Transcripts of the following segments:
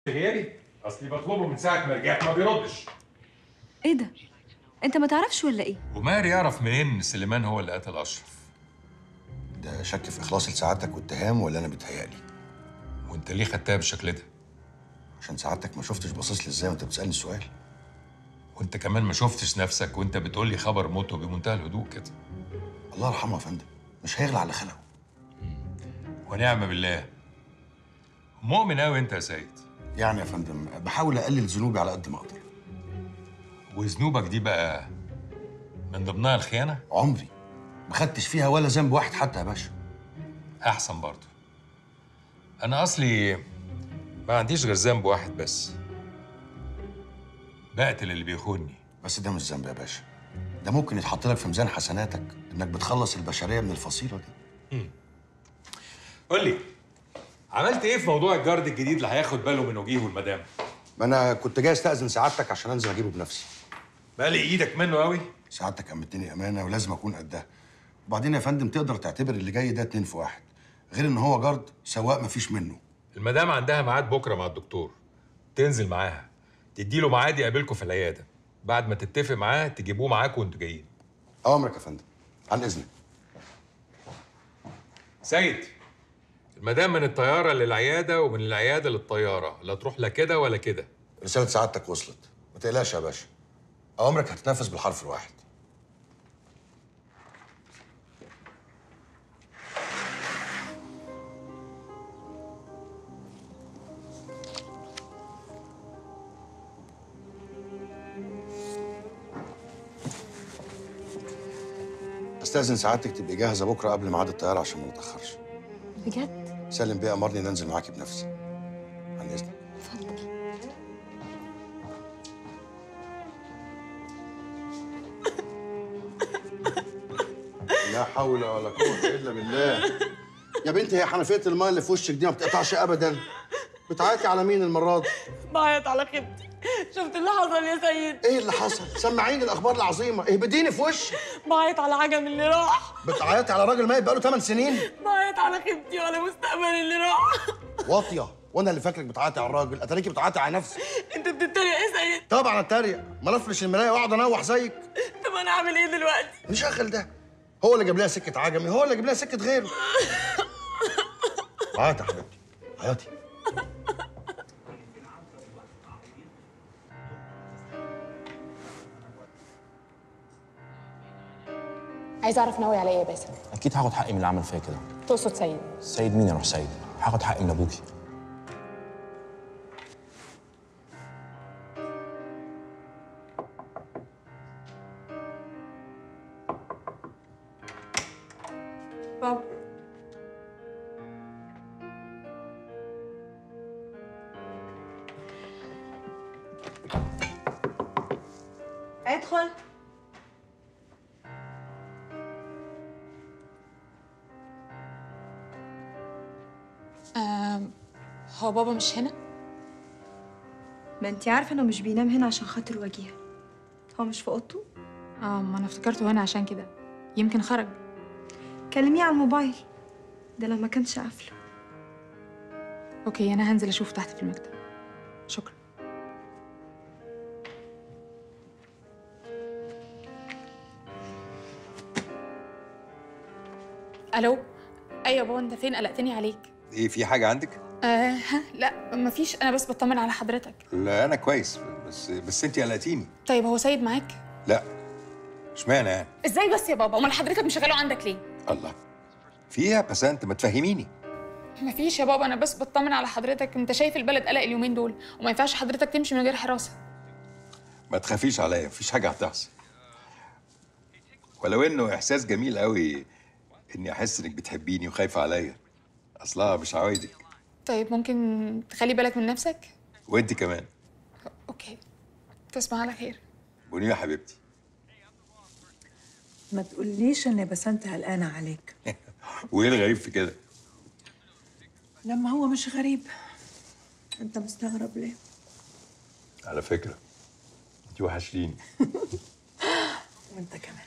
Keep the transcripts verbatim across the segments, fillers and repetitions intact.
غيري؟ اصلي بطلبه من ساعه ما رجعت ما بيردش. ايه ده؟ انت ما تعرفش ولا ايه؟ وماهر يعرف منين ان سليمان هو اللي قتل اشرف؟ ده شك في اخلاصي لسعادتك واتهام ولا انا بيتهيألي؟ وانت ليه خدتها بالشكل ده؟ عشان سعادتك ما شفتش باصص لي ازاي وانت بتسالني السؤال. وانت كمان ما شفتش نفسك وانت بتقول لي خبر موته بمنتهى الهدوء كده. الله يرحمه يا فندم، مش هيغلى على خلقه. ونعم بالله. مؤمن قوي انت يا سيد. يعني يا فندم بحاول اقلل ذنوبي على قد ما اقدر. وذنوبك دي بقى من ضمنها الخيانه؟ عمري ما خدتش فيها ولا ذنب واحد حتى يا باشا. احسن برضه. انا اصلي ما عنديش غير ذنب واحد بس، بقتل اللي بيخونني. بس ده مش ذنب يا باشا، ده ممكن يتحط لك في ميزان حسناتك انك بتخلص البشريه من الفصيله دي. امم قول لي، عملت ايه في موضوع الجارد الجديد اللي هياخد باله من وجيه والمدام؟ ما انا كنت جاي استاذن سعادتك عشان انزل اجيبه بنفسي. بقى لي ايدك منه قوي. سعادتك امنتني امانه ولازم اكون قدها. وبعدين يا فندم تقدر تعتبر اللي جاي ده اتنين في واحد، غير ان هو جارد سواق مفيش منه. المدام عندها ميعاد بكره مع الدكتور، تنزل معاها تديله ميعاد يقابلكم في العياده، بعد ما تتفق معاه تجيبوه معاكم وانتوا جايين. اوامرك يا فندم، عن اذنك. سيد، المدام من الطياره للعياده ومن العياده للطياره، لا تروح لا كده ولا كده. رساله سعادتك وصلت، ما تقلقش يا باشا. اوامرك هتتنفذ بالحرف الواحد. استاذن سعادتك تبقي جاهزه بكره قبل ميعاد الطياره عشان ما نتاخرش. بجد؟ سالم بيه امرني ننزل معاكي بنفسي. عن اذنك. اتفضل. لا حول ولا قوه الا بالله. يا بنتي هي حنفيه الماء اللي في وشك دي ما بتقطعش ابدا. بتعيطي على مين المره دي؟ بعيط على خيبتي. شفت اللي حصل يا سيد؟ ايه اللي حصل؟ سمعيني الاخبار العظيمه، اهبديني في وشي. بعيط على عجم اللي راح. بتعيطي على راجل ميت بقاله ثمان سنين؟ بعيط على خيبتي وعلى مستقبلي اللي راح. واطيه، وانا اللي فاكرك بتعيطي على الراجل، اتاريكي بتعيطي على نفسك. انت بتتريق يا سيد؟ طبعا اتريق، ما افرش المرايه واقعد انوح زيك. طب انا اعمل ايه دلوقتي؟ نشغل ده، هو اللي جاب لها سكه عجمي، هو اللي جاب لها سكه غيره. عيطي يا حبيبتي، عيطي. عايزه اعرف ناوي على ايه يا باسم؟ اكيد هاخد حقي من اللي عمل فيا كده. تقصد سيد؟ سيد مين يا روح سيد؟ هاخد حقي من ابوكي. بابا ادخل. آم، هو بابا مش هنا؟ ما انت عارفه انه مش بينام هنا عشان خاطر وجيه. هو مش في اوضته؟ اه، ما انا افتكرته هنا عشان كده. يمكن خرج. كلميه على الموبايل، ده لما كانش قافله. اوكي، انا هنزل اشوف تحت في المكتب. شكرا. الو. ايوه يا بابا، انت فين؟ قلقتني عليك. ايه، في حاجة عندك؟ آه ها لا مفيش، انا بس بطمن على حضرتك. لا أنا كويس، بس بس أنت قلقتيني. طيب هو سيد معاك؟ لا، اشمعنى يعني؟ ازاي بس يا بابا؟ امال حضرتك مشغله عندك ليه؟ الله، فيها بس أنت ما تفهميني. مفيش يا بابا، انا بس بطمن على حضرتك. انت شايف البلد قلق اليومين دول، وما ينفعش حضرتك تمشي من غير حراسه. ما تخافيش عليا، مفيش حاجة هتحصل. ولو إنه إحساس جميل قوي إني أحس إنك بتحبيني وخايفة عليا. أصلها مش عوايدك. طيب ممكن تخلي بالك من نفسك؟ وأنت كمان. اوكي، تصبح على خير. بوني يا حبيبتي. ما تقوليش ان بسنت قلقانه عليك. وإيه الغريب في كده؟ لما هو مش غريب. انت مستغرب ليه؟ على فكرة أنت وحشتيني. وانت كمان.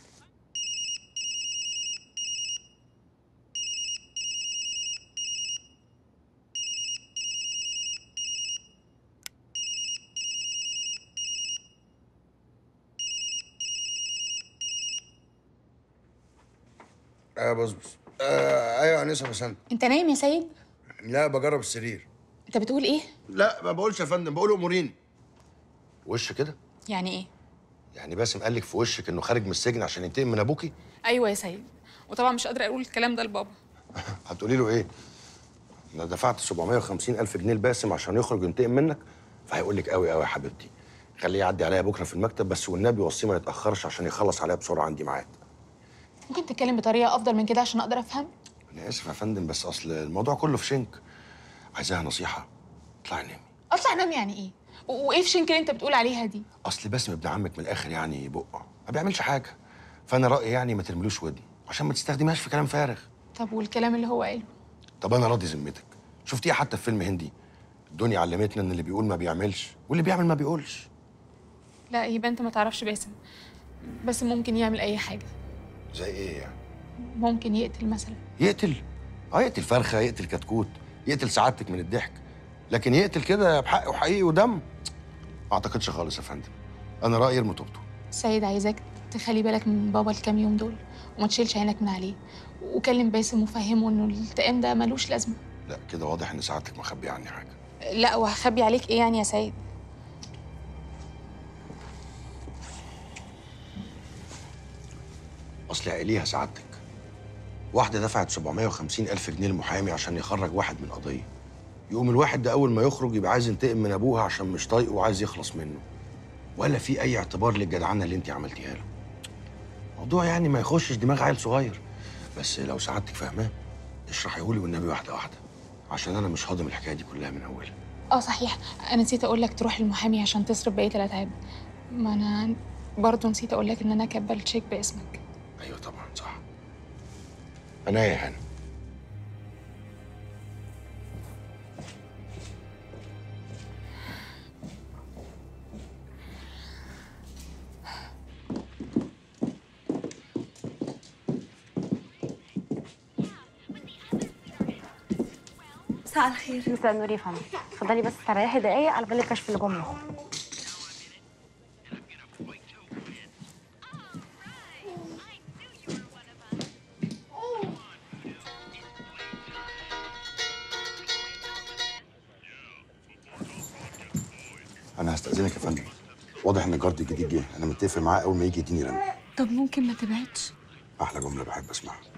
ايوه بصبص. آه ايوه يا انسه بسنت. انت نايم يا سيد؟ لا بجرب السرير. انت بتقول ايه؟ لا ما بقولش يا فندم، بقول اموريني. وش كده؟ يعني ايه؟ يعني باسم قال لك في وشك انه خارج من السجن عشان ينتقم من ابوكي؟ ايوه يا سيد، وطبعا مش قادره اقول الكلام ده لبابا. هتقولي له ايه؟ انا دفعت سبعمية وخمسين الف جنيه لباسم عشان يخرج ينتقم منك، فهيقول لك قوي قوي يا حبيبتي. خليه يعدي عليا بكره في المكتب بس، والنبي وصيه ما يتاخرش عشان يخلص عليا بسرعه، عندي ميعاد. ممكن تتكلم بطريقه افضل من كده عشان اقدر افهم؟ انا اسف يا فندم بس اصل الموضوع كله في شنك. عايزاها نصيحه، اطلعي نامي. اطلع انام يعني ايه؟ و- وايه في شنك اللي انت بتقول عليها دي؟ اصل باسم ابن عمك من الاخر يعني بقه ما بيعملش حاجه، فانا رايي يعني ما ترملوش ودن عشان ما تستخدمهاش في كلام فارغ. طب والكلام اللي هو قاله؟ طب انا راضي ذمتك، شفتيها حتى في فيلم هندي؟ الدنيا علمتنا ان اللي بيقول ما بيعملش واللي بيعمل ما بيقولش. لا يبقى انت ما تعرفش باسم. باسم ممكن يعمل اي حاجه. زي ايه يعني؟ ممكن يقتل مثلا. يقتل؟ اه يقتل فرخه، يقتل كتكوت، يقتل سعادتك من الضحك، لكن يقتل كده بحق وحقيقي ودم ما اعتقدش خالص يا فندم. انا رايي ارمي توبته. سيد عايزاك تخلي بالك من بابا الكام يوم دول وما تشيلش عينك من عليه، وكلم باسم وفهمه انه الانتقام ده ملوش لازمه. لا كده واضح ان سعادتك مخبيه عني حاجه. لا وهخبي عليك ايه يعني يا سيد؟ اصل عقليها سعادتك، واحده دفعت سبعمية وخمسين الف جنيه للمحامي عشان يخرج واحد من قضيه، يقوم الواحد ده اول ما يخرج يبقى عايز ينتقم من ابوها عشان مش طايقه وعايز يخلص منه، ولا في اي اعتبار للجدعنه اللي انت عملتيها له. موضوع يعني ما يخشش دماغ عيل صغير، بس لو سعادتك فاهماه اشرحيه لي والنبي واحده واحده عشان انا مش هاضم الحكايه دي كلها من اولها. اه صحيح، انا نسيت اقول لك تروح للمحامي عشان تصرف بقيه الاتعاب. ما انا برضه نسيت اقول لك ان انا كاتبه الشيك باسمك. ايوه طبعا صح. انا يا هاني. مساء الخير. مساء النور يا فندم، اتفضلي بس استريحي دقايق على بال الكشف اللي جمله اهو. انا هستأذنك يا فندم، واضح ان الجارد الجديد جه، انا متفق معاه اول ما يجي يديني رن. طب ممكن ما تبعدش؟ احلى جمله بحب اسمعها.